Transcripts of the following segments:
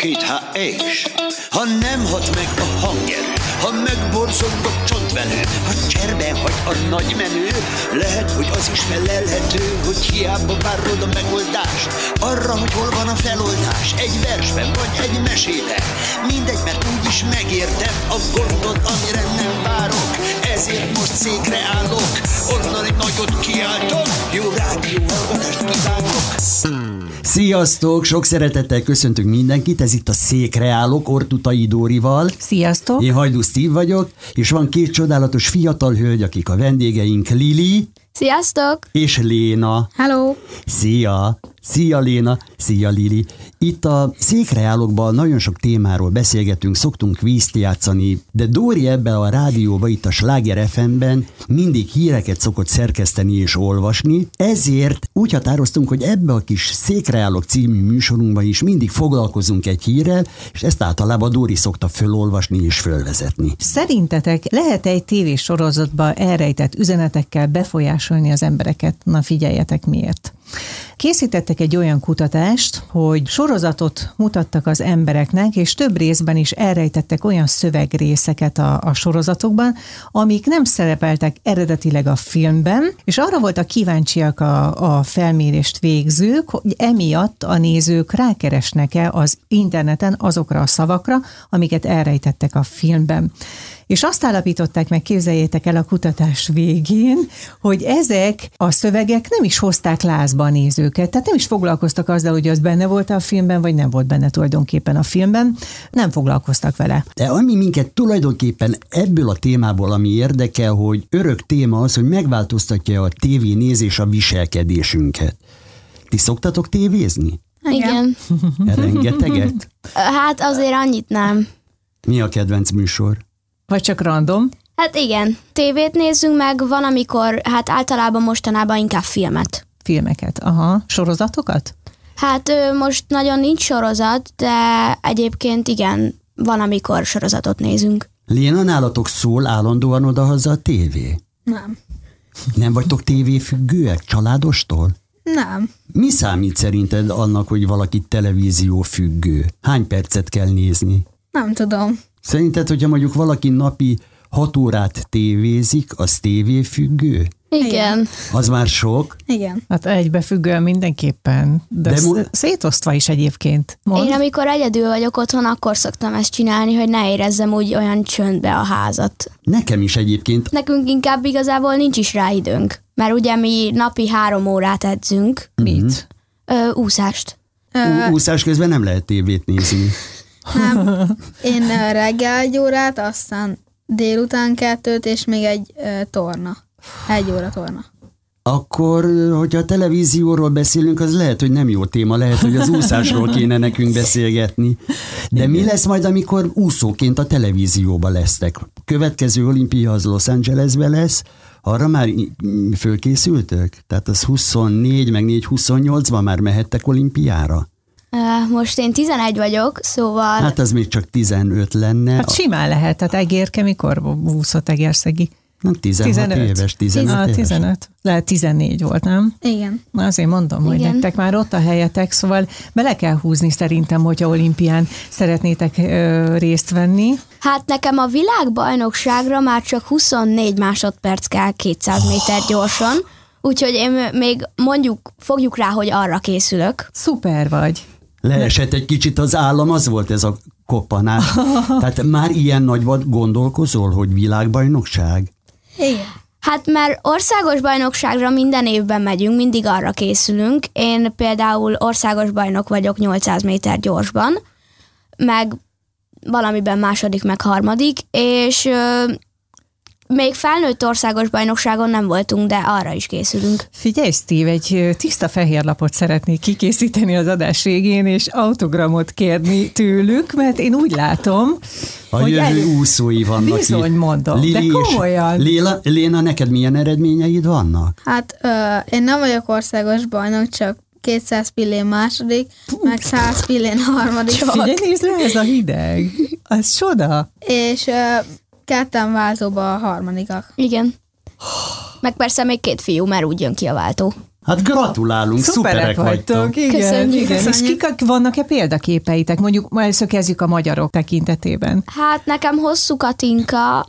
mesét, ha és, ha nem hat meg a hangerő, ha megborzong a csontvelő, ha cserben hagy a nagy menő, lehet, hogy az is felelhető, hogy hiába várod a megoldást, arra, hogy hol van a feloldás, egy versben vagy egy mesében, mindegy, mert úgyis megértem a gondot, amire nem várok, ezért most székre állok, onnan egy nagyot kiáltok, jó rádió hallgatást kívánok. Sziasztok! Sok szeretettel köszöntünk mindenkit, ez itt a Székre állok, Ortutai Dórival. Sziasztok! Én Hajdú Steve vagyok, és van két csodálatos fiatal hölgy, akik a vendégeink, Lili. Sziasztok! És Léna. Hello! Szia! Szia Léna, szia Lili. Itt a Székre állokban nagyon sok témáról beszélgetünk, szoktunk kvízt játszani, de Dóri ebbe a rádióba, itt a Sláger FM-ben mindig híreket szokott szerkeszteni és olvasni, ezért úgy határoztunk, hogy ebbe a kis Székre állok című műsorunkban is mindig foglalkozunk egy hírrel, és ezt általában Dóri szokta fölolvasni és fölvezetni. Szerintetek lehet egy tévésorozatba elrejtett üzenetekkel befolyásolni az embereket? Na figyeljetek miért. Készítettek egy olyan kutatást, hogy sorozatot mutattak az embereknek, és több részben is elrejtettek olyan szövegrészeket a sorozatokban, amik nem szerepeltek eredetileg a filmben, és arra voltak kíváncsiak a felmérést végzők, hogy emiatt a nézők rákeresnek-e az interneten azokra a szavakra, amiket elrejtettek a filmben. És azt állapították meg, képzeljétek el a kutatás végén, hogy ezek a szövegek nem is hozták lázba a nézőket, tehát nem is foglalkoztak azzal, hogy az benne volt a filmben, vagy nem volt benne tulajdonképpen a filmben, nem foglalkoztak vele. De ami minket tulajdonképpen ebből a témából, ami érdekel, hogy örök téma az, hogy megváltoztatja a tévénézés a viselkedésünket. Ti szoktatok tévézni? Igen. Rengeteget? Hát azért annyit nem. Mi a kedvenc műsor? Vagy csak random? Hát igen, tévét nézzünk meg, van amikor, hát általában mostanában inkább filmet. Filmeket, aha. Sorozatokat? Hát most nagyon nincs sorozat, de egyébként igen, van amikor sorozatot nézünk. Léna, nálatok szól állandóan odahaza a tévé? Nem. Nem vagytok tévéfüggőek családostól? Nem. Mi számít szerinted annak, hogy valaki televíziófüggő? Hány percet kell nézni? Nem tudom. Szerinted, hogyha mondjuk valaki napi 6 órát tévézik, az tévéfüggő? Igen. Az már sok? Igen. Hát egybefüggően mindenképpen, de szétosztva is egyébként. Én amikor egyedül vagyok otthon, akkor szoktam ezt csinálni, hogy ne érezzem úgy olyan csöndbe a házat. Nekem is egyébként. Nekünk inkább igazából nincs is rá időnk, mert ugye mi napi 3 órát edzünk. Mit? Úszást. Úszás közben nem lehet tévét nézni. Nem. Én reggel 1 órát, aztán délután 2, és még egy torna. 1 óra torna. Akkor, hogyha a televízióról beszélünk, az lehet, hogy nem jó téma, lehet, hogy az úszásról kéne nekünk beszélgetni. De mi lesz majd, amikor úszóként a televízióba lesztek? Következő olimpia az Los Angelesbe lesz, arra már fölkészültök? Tehát az 24, meg 4-28-ban már mehettek olimpiára? Most én 11 vagyok, szóval... Hát az még csak 15 lenne. Hát simán lehet, tehát Egérke mikor úszott Egerszegi? 16 éves, 15 éves. 15. Lehet 14 volt, nem? Igen. Na azért mondom, hogy nektek már ott a helyetek, szóval bele kell húzni szerintem, hogyha olimpián szeretnétek részt venni. Hát nekem a világbajnokságra már csak 24 másodperc kell 200 méter gyorsan, úgyhogy én még mondjuk fogjuk rá, hogy arra készülök. Szuper vagy. Leesett egy kicsit az állam, az volt ez a koppanás. Tehát már ilyen nagyban gondolkozol, hogy világbajnokság? Igen. Hát mert országos bajnokságra minden évben megyünk, mindig arra készülünk. Én például országos bajnok vagyok 800 méter gyorsban, meg valamiben második, meg harmadik, és még felnőtt országos bajnokságon nem voltunk, de arra is készülünk. Figyelj, Steve, egy tiszta fehér lapot szeretnék kikészíteni az adás végén, és autogramot kérni tőlük, mert én úgy látom, a jövő úszói vannak. Bizony mondom, Lili, de komolyan. Léna, neked milyen eredményeid vannak? Hát én nem vagyok országos bajnok, csak 200 pillén második, meg 100 pillén harmadik. Figyelj, nézd le, ez a hideg. Az csoda. És ketten váltóba a harmadikak. Igen. Meg persze még 2 fiú, mert úgy jön ki a váltó. Hát gratulálunk, szuperek vagytok. Igen, Köszönjük. igen. És Köszönjük. vannak-e példaképeitek? Mondjuk ma először kezdjük a magyarok tekintetében. Hát nekem Hosszú Katinka,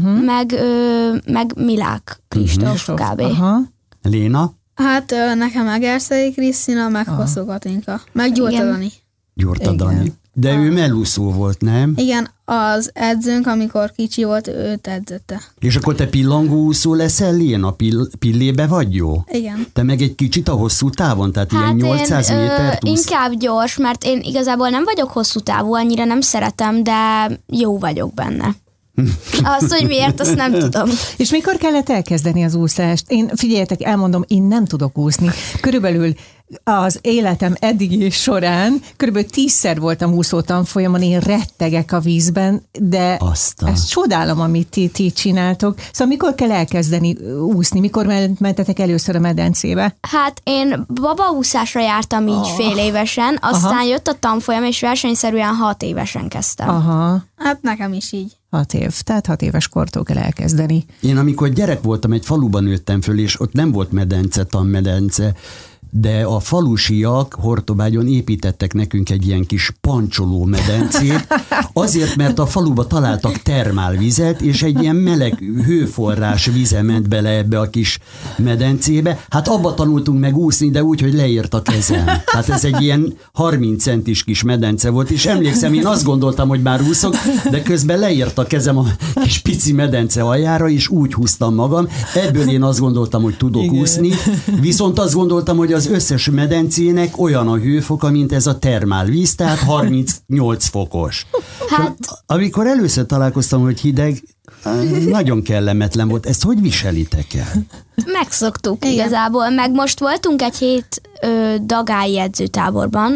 meg Milák Kristóf kb. Aha. Léna? Hát nekem Egerszegi Krisztina, meg Hosszú Katinka, meg Gyurta Igen. Dani. Gyurta Dani. De ő mellúszó volt, nem? Igen, az edzőnk, amikor kicsi volt, őt edzette. És akkor te pillangóúszó leszel, Léna? Pillébe vagy jó? Igen. Te meg egy kicsit a hosszú távon, tehát Hát ilyen 800 én métert úsz. inkább gyors, mert én igazából nem vagyok hosszú távú, annyira nem szeretem, de jó vagyok benne. Azt, hogy miért, azt nem tudom. És mikor kellett elkezdeni az úszást? Én, figyeljetek, elmondom, én nem tudok úszni. Körülbelül az életem eddigi során körülbelül 10-szer voltam úszó tanfolyamon, én rettegek a vízben, de ezt csodálom, amit ti csináltok. Szóval mikor kell elkezdeni úszni? Mikor mentetek először a medencébe? Hát én babaúszásra jártam így fél évesen, aztán jött a tanfolyam, és versenyszerűen 6 évesen kezdtem. Aha. Hát nekem is így. 6 év, tehát 6 éves kortól kell elkezdeni. Én amikor gyerek voltam, egy faluban nőttem föl, és ott nem volt medence, tanmedence, de a falusiak Hortobágyon építettek nekünk egy ilyen kis pancsoló medencét, azért, mert a faluba találtak termálvizet, és egy ilyen meleg hőforrás vize ment bele ebbe a kis medencébe. Hát abba tanultunk meg úszni, de úgy, hogy leért a kezem. Tehát ez egy ilyen 30 centis kis medence volt, és emlékszem, én azt gondoltam, hogy már úszok, de közben leért a kezem a kis pici medence aljára, és úgy húztam magam. Ebből én azt gondoltam, hogy tudok úszni, viszont azt gondoltam, hogy az összes medencének olyan a hőfoka, mint ez a termálvíz, tehát 38 fokos. Hát, Amikor először találkoztam, hogy hideg, nagyon kellemetlen volt. Ezt hogy viselitek el? megszoktuk igazából, meg most voltunk egy hét dagályi edzőtáborban,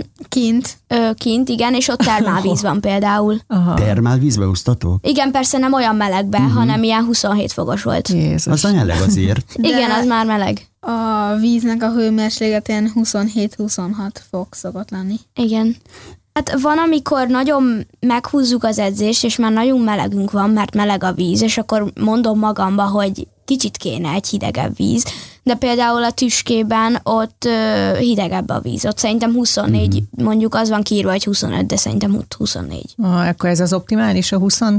kint, igen, és ott termálvíz van például. Termálvízbe úsztatok? Igen, persze nem olyan melegbe, hanem ilyen 27 fokos volt. Jézus. Az a meleg azért. Igen, az már meleg. A víznek a hőmérséklet ilyen 27-26 fok szokott lenni. Igen. Hát van, amikor nagyon meghúzzuk az edzést, és már nagyon melegünk van, mert meleg a víz, és akkor mondom magamba, hogy kicsit kéne egy hidegebb víz, de például a Tüskében ott hidegebb a víz. Ott szerintem 24, mondjuk az van kiírva, hogy 25, de szerintem ott 24. Akkor ez az optimális, a 23,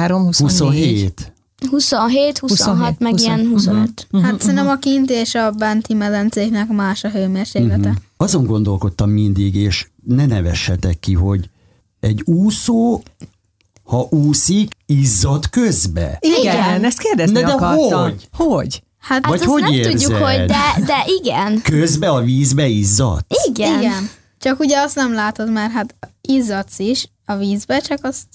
24? 27. 26, meg ilyen 25. Hát szerintem a kint és a benti medencéknek más a hőmérséklete. Azon gondolkodtam mindig, és ne nevessetek ki, hogy egy úszó, ha úszik, izzad közbe. Igen, ezt kérdezni de akartam. hogy? Hogy? Hát Vagy Azt hogy nem érzed? tudjuk, hogy de igen. Közbe a vízbe izzad? Igen. igen. Csak ugye azt nem látod, mert hát izzadsz is a vízbe, csak azt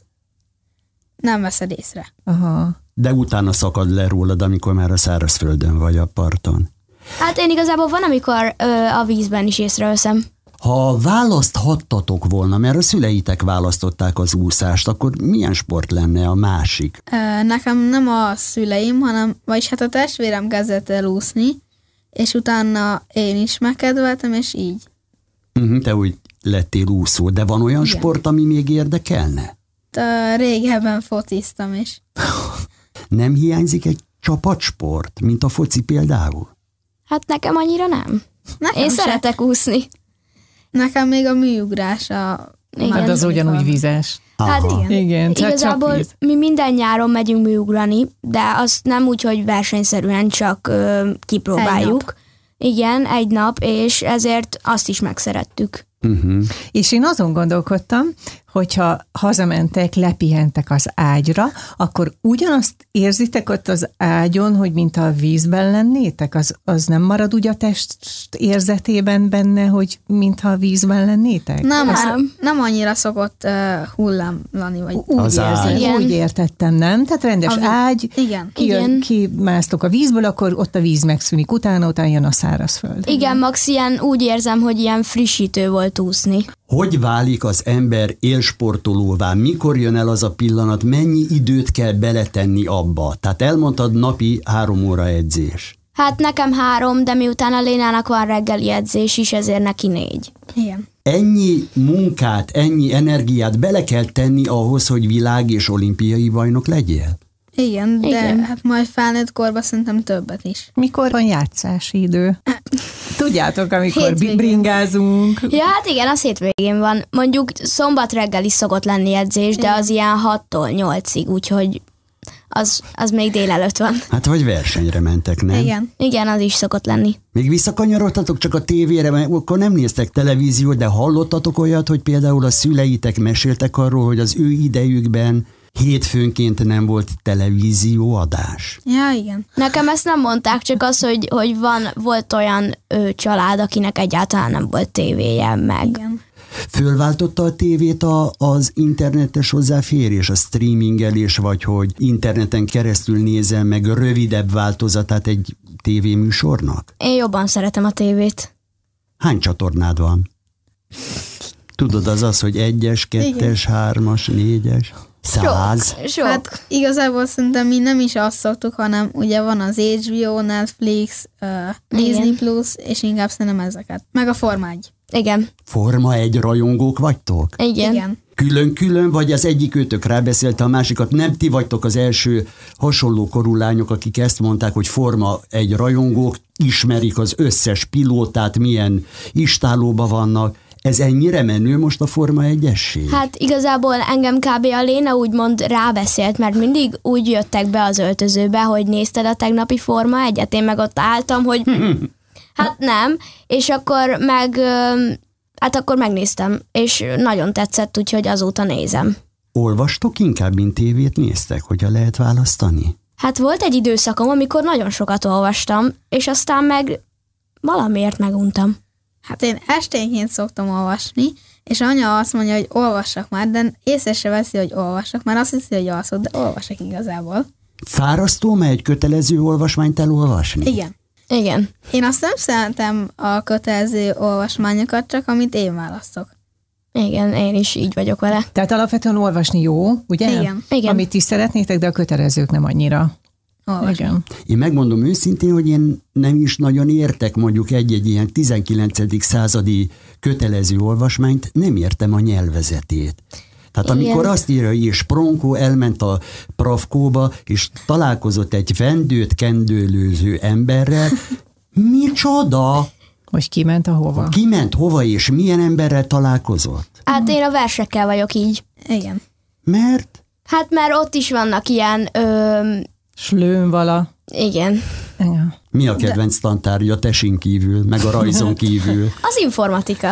nem veszed észre. Aha. De utána szakad le rólad, amikor már a szárazföldön vagy a parton. Hát én igazából van, amikor a vízben is észreveszem. Ha választhattatok volna, mert a szüleitek választották az úszást, akkor milyen sport lenne a másik? Nekem nem a szüleim, vagyis hát a testvérem kezdett el úszni, és utána én is megkedveltem, és így. Te úgy lettél úszó, de van olyan sport, ami még érdekelne? Régebben fociztam is. Nem hiányzik egy csapatsport, mint a foci például? Hát nekem annyira nem. Nekem Én se. szeretek úszni. Nekem még a műugrás a... Igen. Hát az ugyanúgy vízes. Hát igen. Igen, csak Igazából víz. mi minden nyáron megyünk műugrani, de azt nem úgy, hogy versenyszerűen, csak kipróbáljuk. Igen, egy nap, és ezért azt is megszerettük. És én azon gondolkodtam, hogyha hazamentek, lepihentek az ágyra, akkor ugyanazt érzitek ott az ágyon, hogy mint a vízben lennétek? Az nem marad úgy a test érzetében benne, hogy mintha a vízben lennétek? Nem annyira szokott hullámlani, vagy Úgy Az ágy. érzem, úgy értettem, nem? Tehát rendes ágy, Igen. Igen. kimásztok a vízből, akkor ott a víz megszűnik, utána jön a szárazföld. Igen, max ilyen úgy érzem, hogy ilyen frissítő volt úszni. Hogy válik az ember élsportolóvá? Mikor jön el az a pillanat? Mennyi időt kell beletenni abba? Tehát elmondtad napi 3 óra edzés. Hát nekem 3, de miután a Lénának van reggeli edzés is, ezért neki 4. Igen. Ennyi munkát, ennyi energiát bele kell tenni ahhoz, hogy világ- és olimpiai bajnok legyél? Igen, de Igen. hát majd felnőtt korban szerintem többet is. Mikor van játszási idő? Tudjátok, amikor Hétvégén. bringázunk. Ja, hát igen, az hétvégén van. Mondjuk szombat reggel is szokott lenni edzés, de az ilyen 6-tól 8-ig, úgyhogy az még délelőtt van. Hát vagy versenyre mentek, nem? Igen. Igen, az is szokott lenni. Még visszakanyarodtatok csak a tévére, mert akkor nem néztek televíziót, de hallottatok olyat, hogy például a szüleitek meséltek arról, hogy az ő idejükben hétfőnként nem volt televízióadás. Ja, igen. Nekem ezt nem mondták, csak az, hogy volt olyan család, akinek egyáltalán nem volt tévéje meg. Igen. Fölváltotta a tévét az internetes hozzáférés, a streamingelés, vagy hogy interneten keresztül nézel meg rövidebb változatát egy tévéműsornak? Én jobban szeretem a tévét. Hány csatornád van? Tudod, az, hogy 1-es, 2-es, 3-as, 4-es, 100. Sok. Hát igazából szerintem mi nem is azt szoktuk, hanem ugye van az HBO, Netflix, Disney Plus, és inkább szerintem ezeket. Meg a Forma 1. Igen. Forma 1 rajongók vagytok? Igen. Igen. Külön-külön, vagy az egyik őtök rábeszélte a másikat? Nem ti vagytok az első hasonló korú lányok, akik ezt mondták, hogy Forma 1 rajongók, ismerik az összes pilótát, milyen istálóban vannak. Ez ennyire menő most a Forma 1-esség? Hát igazából engem kb. A Léna úgymond rábeszélt, mert mindig úgy jöttek be az öltözőbe, hogy nézted a tegnapi Forma 1-et, én meg ott álltam, hogy hát nem, és akkor akkor megnéztem, és nagyon tetszett, úgyhogy azóta nézem. Olvastok inkább, mint tévét néztek, hogyha lehet választani? Hát volt egy időszakom, amikor nagyon sokat olvastam, és aztán meg valamiért meguntam. Hát én esténként szoktam olvasni, és anya azt mondja, hogy olvassak már, de észre se veszi, hogy olvassak, mert azt hiszi, hogy alszok, de olvassak igazából. Fárasztó, mert egy kötelező olvasmányt elolvasni? Igen. Igen. Én azt nem szeretem a kötelező olvasmányokat, csak amit én választok. Igen, én is így vagyok vele. Tehát alapvetően olvasni jó, ugye? Igen. Igen. Amit is szeretnétek, de a kötelezők nem annyira. Olvasni. Igen. Én megmondom őszintén, hogy én nem is nagyon értek mondjuk egy ilyen 19. századi kötelező olvasmányt, nem értem a nyelvezetét. Tehát amikor Igen. azt írja, és Pronkó elment a Pravkóba, és találkozott egy vendőt kendőlőző emberrel, micsoda? Hogy kiment ahova? Kiment hova, és milyen emberrel találkozott? Hát én a versekkel vagyok így. Igen. Mert? Hát mert ott is vannak ilyen, Slőn vala. igen, Igen. Mi a kedvenc tantárgya tesin kívül, meg a rajzon kívül? az informatika.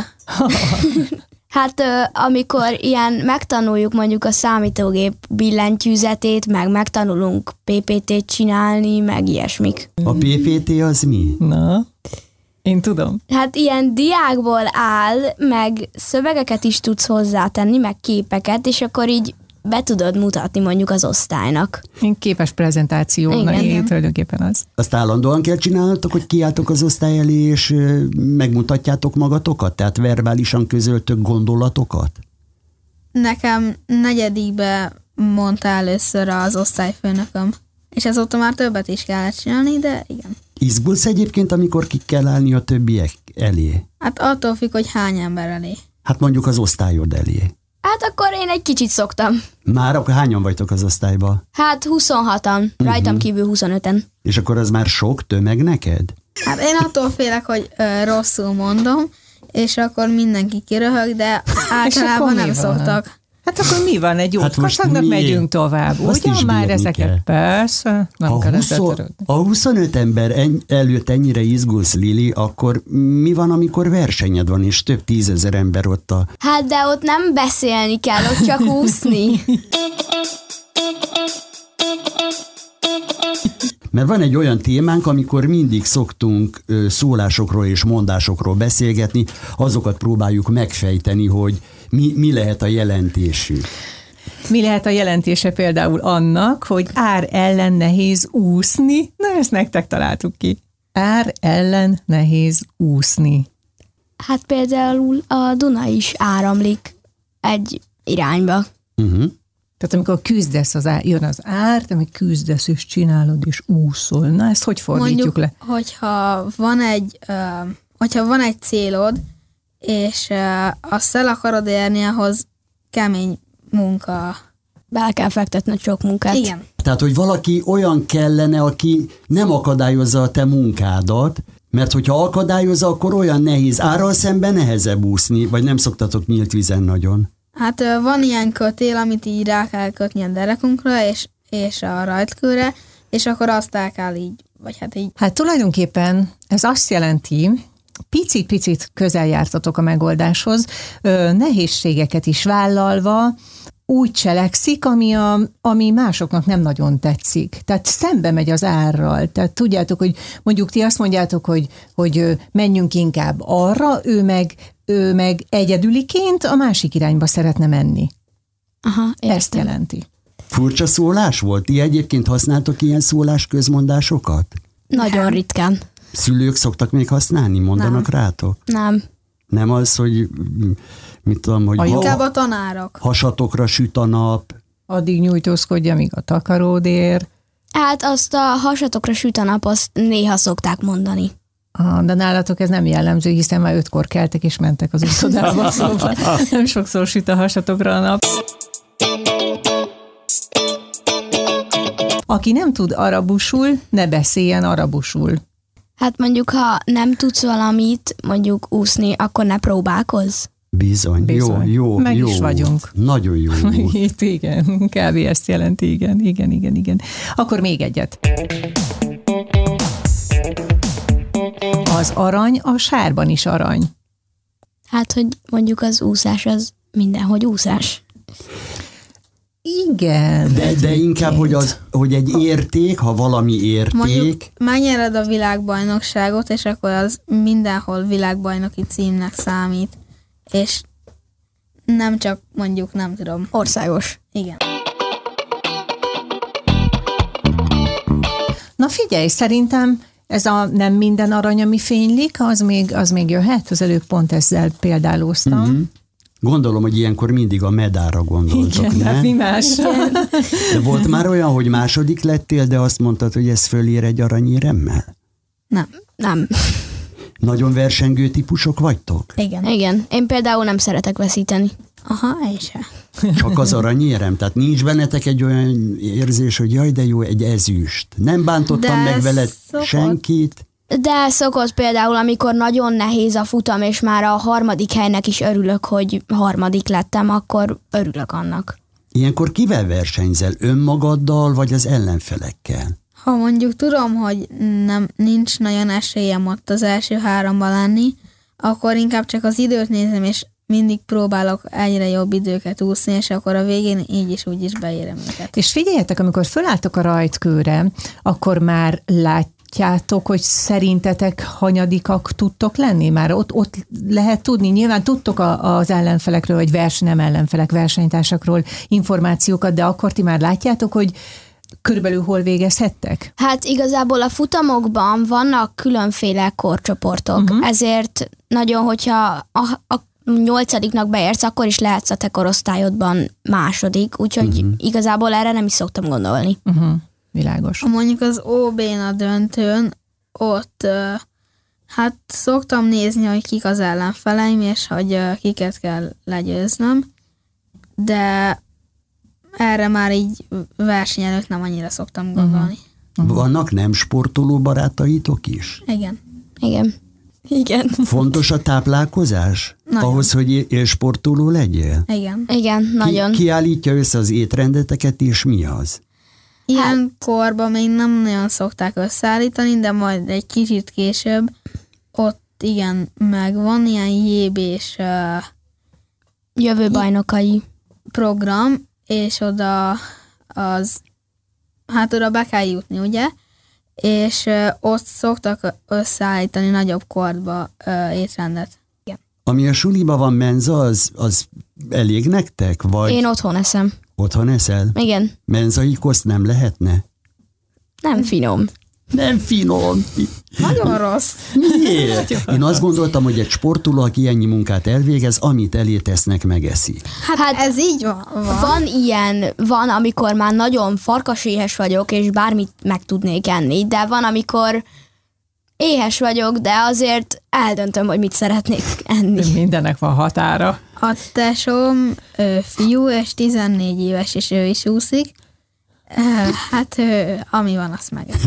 Hát amikor ilyen megtanuljuk mondjuk a számítógép billentyűzetét, meg megtanulunk PPT-t csinálni, meg ilyesmik. A PPT az mi? Na, én tudom. Hát ilyen diákból áll, meg szövegeket is tudsz hozzátenni, meg képeket, és akkor így be tudod mutatni mondjuk az osztálynak. Én képes prezentáció, Igen. na, én tulajdonképpen az. Azt állandóan kell csinálnatok, hogy kiálltok az osztály elé, és megmutatjátok magatokat? Tehát verbálisan közöltök gondolatokat? Nekem 4. mondta először az osztályfőnököm. És azóta már többet is kellett csinálni, de igen. Izgulsz egyébként, amikor ki kell állni a többiek elé? Hát attól függ, hogy hány ember elé. Hát mondjuk az osztályod elé. Hát akkor én egy kicsit szoktam. Már akkor hányan vagytok az osztályba? Hát 26-an, rajtam kívül 25-en. És akkor az már sok tömeg neked? Hát én attól félek, hogy rosszul mondom, és akkor mindenki kiröhög, de általában mi nem van? szoktak. Hát akkor mi van? Egy jó Hát most kaszagnak mi? megyünk tovább. Azt is Ugyan már bírni ezeket? kell. Persze, nem kell ezzel törődni. A 25 ember előtt ennyire izgulsz, Lili, akkor mi van, amikor versenyed van, és több 10 000 ember ott a... Hát de ott nem beszélni kell, ott csak úszni. Mert van egy olyan témánk, amikor mindig szoktunk szólásokról és mondásokról beszélgetni, azokat próbáljuk megfejteni, hogy mi lehet a jelentésük. Mi lehet a jelentése például annak, hogy ár ellen nehéz úszni? Na, ezt nektek találtuk ki. Ár ellen nehéz úszni. Hát például a Duna is áramlik egy irányba. Tehát amikor küzdesz, jön az ár, te meg küzdesz, és csinálod, és úszol. Na, ezt hogy fordítjuk Mondjuk, le? hogyha van egy célod, és azt el akarod érni, ahhoz kemény munka Bele kell fektetned sok munkát. Igen. Tehát, hogy valaki olyan kellene, aki nem akadályozza a te munkádat, mert hogyha akadályozza, akkor olyan nehéz. Árral szemben nehezebb úszni, vagy nem szoktatok nyílt vízen nagyon? Hát van ilyen kötél, amit így rá kell kötni a derekunkra, és a rajtkőre, és akkor azt el kell így, vagy hát így. Hát tulajdonképpen ez azt jelenti, picit közel jártatok a megoldáshoz, nehézségeket is vállalva, úgy cselekszik, ami másoknak nem nagyon tetszik. Tehát szembe megy az árral. Tehát tudjátok, hogy mondjuk ti azt mondjátok, hogy menjünk inkább arra, ő meg egyedüliként a másik irányba szeretne menni. Aha, értem. Ezt jelenti. Furcsa szólás volt? Ti egyébként használtok ilyen szólás közmondásokat? Nagyon ritkán. Szülők szoktak még használni? Mondanak rátok? Nem. Nem az, hogy mit tudom, hogy Inkább a tanárok. hasatokra süt a nap. Addig nyújtózkodja, míg a takaród ér. Hát azt a hasatokra süt a nap, azt néha szokták mondani. De nálatok ez nem jellemző, hiszen már 5-kor keltek és mentek az uszodába, szóval nem sokszor süt a hasatokra a nap. Aki nem tud arabusul, ne beszéljen arabusul. Hát mondjuk, ha nem tudsz valamit, mondjuk úszni, akkor ne próbálkozz. Bizony. Jó. Meg jó. is vagyunk. Nagyon jó. Itt igen, kb. Ezt jelenti, igen. Akkor még egyet. Az arany a sárban is arany. Hát, hogy mondjuk az úszás, az mindenhogy úszás. Igen. De inkább, hogy egy érték, ha valami érték. Mondjuk megnyered a világbajnokságot, és akkor az mindenhol világbajnoki címnek számít. És nem csak mondjuk, nem tudom. Országos. Igen. Na figyelj, szerintem ez a nem minden arany, ami fénylik, az még jöhet. Az előbb pont ezzel példálóztam. Mm-hmm. Gondolom, hogy ilyenkor mindig a medára gondoltok, igen, nem? Hát mi más? De volt már olyan, hogy második lettél, de azt mondtad, hogy ez fölír egy aranyéremmel? Nem. Nagyon versengő típusok vagytok? Igen. Én például nem szeretek veszíteni. Aha, és Csak az aranyérem? Tehát nincs bennetek egy olyan érzés, hogy jaj, de jó, egy ezüst. Nem bántottam De meg veled szokott. senkit? De szokott például, amikor nagyon nehéz a futam, és már a 3. helynek is örülök, hogy 3. lettem, akkor örülök annak. Ilyenkor kivel versenyzel? Önmagaddal, vagy az ellenfelekkel? ha mondjuk tudom, hogy nincs nagyon esélyem ott az első 3-ban lenni, akkor inkább csak az időt nézem, és mindig próbálok egyre jobb időket úszni, és akkor a végén így is úgy is beérem őket. És figyeljetek, amikor fölálltok a rajtkőre, akkor már látjátok, hogy szerintetek hanyadikak tudtok lenni? Már ott lehet tudni, nyilván tudtok az ellenfelekről, vagy nem ellenfelek, versenytársakról információkat, de akkor ti már látjátok, hogy körülbelül hol végezhettek? Hát igazából a futamokban vannak különféle korcsoportok, ezért nagyon, hogyha a 8-nak beérsz, akkor is lehetsz a te korosztályodban második, úgyhogy igazából erre nem is szoktam gondolni. Világos. Mondjuk az OB-n a döntőn, ott hát szoktam nézni, hogy kik az ellenfeleim, és hogy kiket kell legyőznöm, de erre már így verseny előtt nem annyira szoktam gondolni. Vannak nem sportoló barátaitok is? Igen. Fontos a táplálkozás? Nagyon. Ahhoz, hogy sportoló legyél? Igen. Nagyon. Ki állítja össze az étrendeteket, és mi az? Ilyen korban még nem nagyon szokták összeállítani, de majd egy kicsit később ott igen, meg van ilyen JB-s Jövő bajnokai. program, és oda oda be kell jutni, ugye? És ott szoktak összeállítani nagyobb korba étrendet. Igen. Ami a suliba van menza, az elég nektek? Vagy Én otthon eszem. otthon eszel? Igen. Menzai koszt nem lehetne? Nem finom. Nem finom. Nagyon rossz. Miért? Én azt gondoltam, hogy egy sportoló, aki ennyi munkát elvégez, amit elé tesznek, megeszi. Hát ez így van. Van, amikor már nagyon farkaséhes vagyok, és bármit meg tudnék enni, de van, amikor éhes vagyok, de azért eldöntöm, hogy mit szeretnék enni. Mindennek van határa. A tesóm fiú, és 14 éves, és ő is úszik. Hát ami van, azt meg.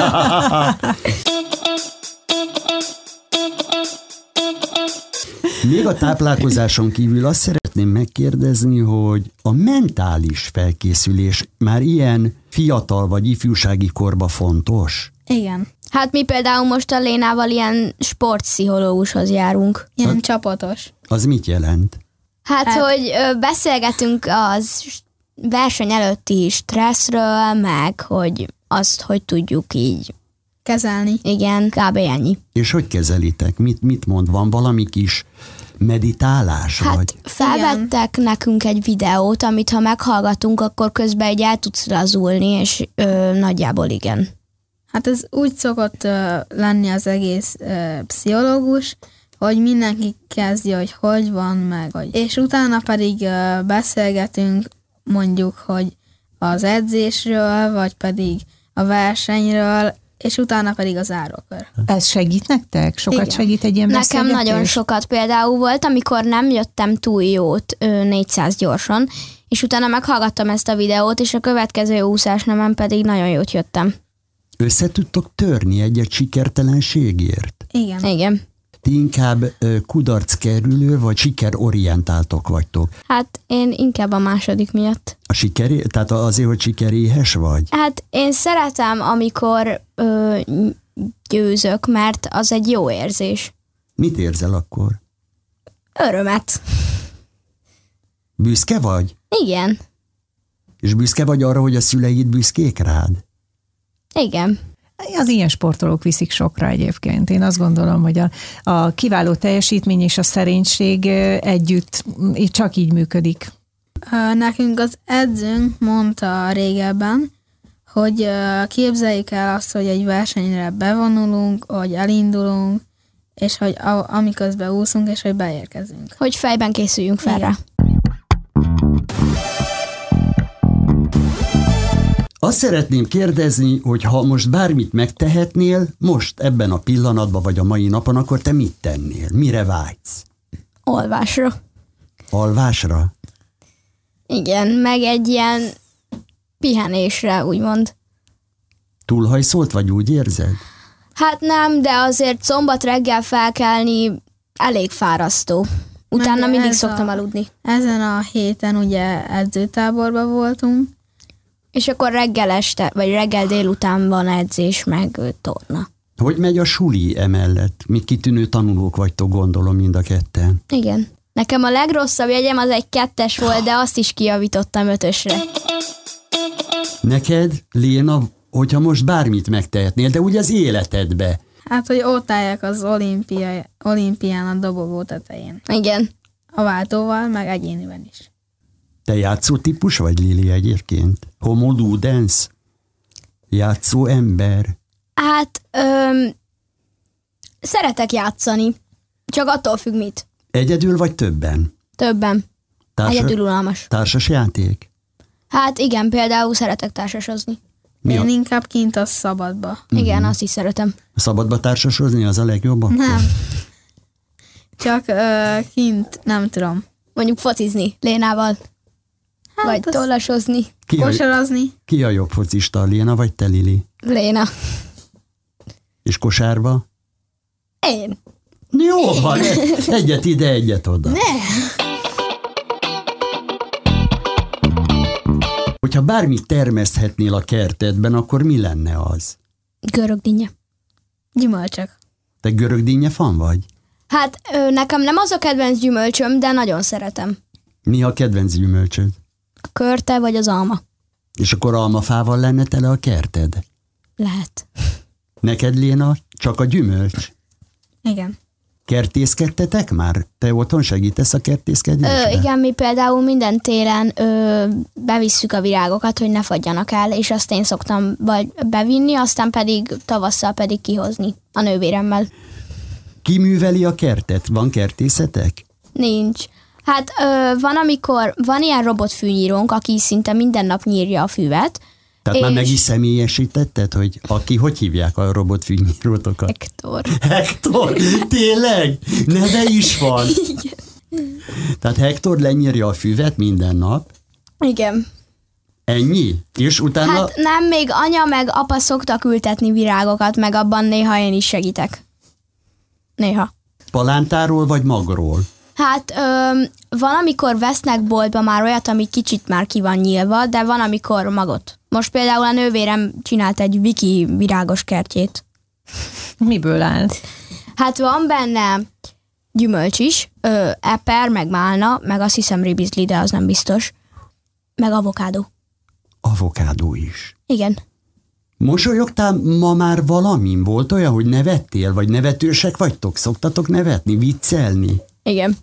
Még a táplálkozáson kívül azt szeretném megkérdezni, hogy a mentális felkészülés már ilyen fiatal vagy ifjúsági korban fontos? Igen. Hát mi például most a Lénával ilyen sportpszichológushoz járunk. Ilyen csapatos. Az mit jelent? Hát, hogy beszélgetünk az verseny előtti stresszről, meg hogy azt, hogy tudjuk így. Kezelni. Igen, kb. Ennyi. És hogy kezelitek? Mit mond? Van valami kis meditálás? Hát vagy? felvettek nekünk egy videót, amit ha meghallgatunk, akkor közben egy el tudsz lazulni, és nagyjából igen. Hát ez úgy szokott lenni az egész pszichológus, hogy mindenki kezdje, hogy van meg. És utána pedig beszélgetünk mondjuk, hogy az edzésről, vagy pedig a versenyről, és utána pedig az zárókör. Ez segít nektek? Sokat Igen. segít egy ilyen Nekem beszélgetés? nagyon sokat például volt, amikor nem jöttem túl jót 400 gyorsan, és utána meghallgattam ezt a videót, és a következő úszásnemen pedig nagyon jót jöttem. Össze tudtok törni egy sikertelenségért? Igen. Igen. Ti inkább kudarckerülő vagy sikerorientáltok vagytok. Hát én inkább a második miatt. A tehát azért, hogy sikeréhes vagy? Hát én szeretem, amikor győzök, mert az egy jó érzés. Mit érzel akkor? Örömet. Büszke vagy? Igen. És büszke vagy arra, hogy a szüleid büszkék rád? Igen. Az ilyen sportolók viszik sokra egyébként. Én azt gondolom, hogy a kiváló teljesítmény és a szerénység együtt csak így működik. Nekünk az edzőnk mondta régebben, hogy képzeljük el azt, hogy egy versenyre bevonulunk, hogy elindulunk, és hogy amiközben úszunk, és hogy beérkezünk. Hogy fejben készüljünk fel rá. Azt szeretném kérdezni, hogy ha most bármit megtehetnél, most ebben a pillanatban vagy a mai napon, akkor te mit tennél? Mire vágysz? Olvásra. Alvásra? Igen, meg egy ilyen pihenésre, úgymond. Túlhajszolt vagy, úgy érzed? Hát nem, de azért szombat reggel felkelni elég fárasztó. Utána Meg mindig ez szoktam aludni. Ezen a héten ugye edzőtáborban voltunk. És akkor reggel este, vagy reggel délután van edzés, meg torna. Hogy megy a suli emellett? Mi kitűnő tanulók vagytok, gondolom, mind a ketten. Igen. Nekem a legrosszabb jegyem az egy 2-es volt, de azt is kijavítottam 5-ösre. Neked, Léna, hogyha most bármit megtehetnél, de úgy az életedbe. Hát, hogy ott álljak az olimpián a dobogó tetején. Igen. A váltóval, meg egyéniben is. Te játszó típus vagy, Lili, egyébként? Homo ludens? Játszó ember? Hát, szeretek játszani. Csak attól függ mit. Egyedül vagy többen? Többen. Egyedül unalmas. Társas játék? Hát igen, például szeretek társasozni. Én inkább kint a szabadba. Igen, azt is szeretem. Szabadba társasozni az a legjobb akkor? Nem. Csak kint, nem tudom. Mondjuk focizni Lénával. Hát Vagy az- tollasozni. Kosarazni. Ki a jobb focista, Léna vagy te, Lili? Léna. És kosárba? Én. Jó van, egyet ide, egyet oda. Hogyha bármit termeszthetnél a kertedben, akkor mi lenne az? Görögdinnye. Gyümölcsök. Te görögdinnye fan vagy? Hát nekem nem az a kedvenc gyümölcsöm, de nagyon szeretem. Mi a kedvenc gyümölcsöd? A körte vagy az alma. És akkor almafával lenne tele a kerted? Lehet. Neked, Léna, csak a gyümölcs? Igen. Kertészkedtetek már? Te otthon segítesz a kertészkedésben? Igen, mi például minden télen bevisszük a virágokat, hogy ne fagyjanak el, és azt én szoktam vagy bevinni, aztán pedig tavasszal pedig kihozni a nővéremmel. Ki műveli a kertet? Van kertészetek? Nincs. Hát van ilyen robotfűnyírónk, aki szinte minden nap nyírja a füvet, Tehát már meg is személyesítetted, hogy hogy hívják a robotfűnyírótokat? Hektor, tényleg? Neve is van? Igen. Tehát Hektor lenyírja a füvet minden nap? Igen. Ennyi? És utána... Hát nem, még anya meg apa szoktak ültetni virágokat, meg abban néha én is segítek. Néha. Palántáról vagy magról? Hát van, amikor vesznek boltba már olyat, ami kicsit már ki van nyílva, de van, amikor magot. Most például a nővérem csinált egy viki virágos kertjét. Miből áll? Hát van benne gyümölcs is, eper, meg málna, meg azt hiszem ribizli, de az nem biztos. Meg avokádó. Avokádó is. Igen. Mosolyogtál ma már valamin? Volt olyan, hogy nevettél, vagy nevetősek vagytok? Szoktatok nevetni, viccelni? Igen.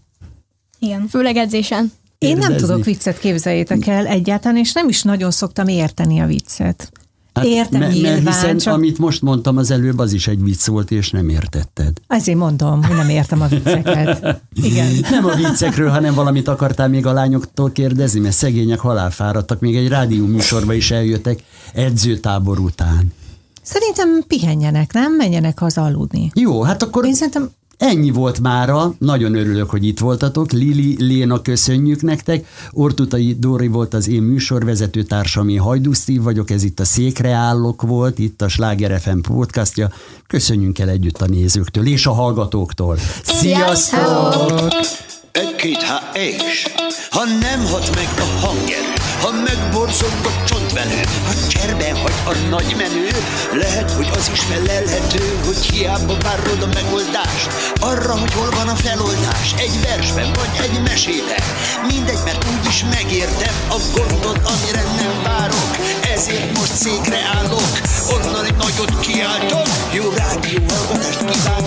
Főleg edzésen. Én nem Kérdezni. tudok viccet, képzeljétek el egyáltalán, és nem is nagyon szoktam érteni a viccet. Hát, Értem nyilván, hiszen csak... amit most mondtam az előbb, az is egy vicc volt, és nem értetted. Ezért mondom, hogy nem értem a vicceket. Igen. Nem a viccekről, hanem valamit akartál még a lányoktól kérdezni, mert szegények halálfáradtak, még egy rádió műsorba is eljöttek edzőtábor után. Szerintem pihenjenek, nem? Menjenek haza aludni. Jó, hát akkor Én szerintem ennyi volt mára. Nagyon örülök, hogy itt voltatok. Lili, Léna, köszönjük nektek. Ortutai Dóri volt az én műsorvezető társam, én Hajdú Steve vagyok, ez itt a Székre állok volt, itt a Sláger FM podcastja. Köszönjünk el együtt a nézőktől és a hallgatóktól. Sziasztok! Egy-két és ha nem hat meg a hangerő, ha megborzong a csontvelő, ha cserben hagy a nagy menő, lehet, hogy az is felelhető, hogy hiába várod a megoldást, arra, hogy hol van a feloldás, egy versben vagy egy mesében, mindegy, mert úgyis megértem a gondot, amire nem várok, ezért most székre állok, onnan egy nagyot kiáltok, jó rádió hallgatást kívánok.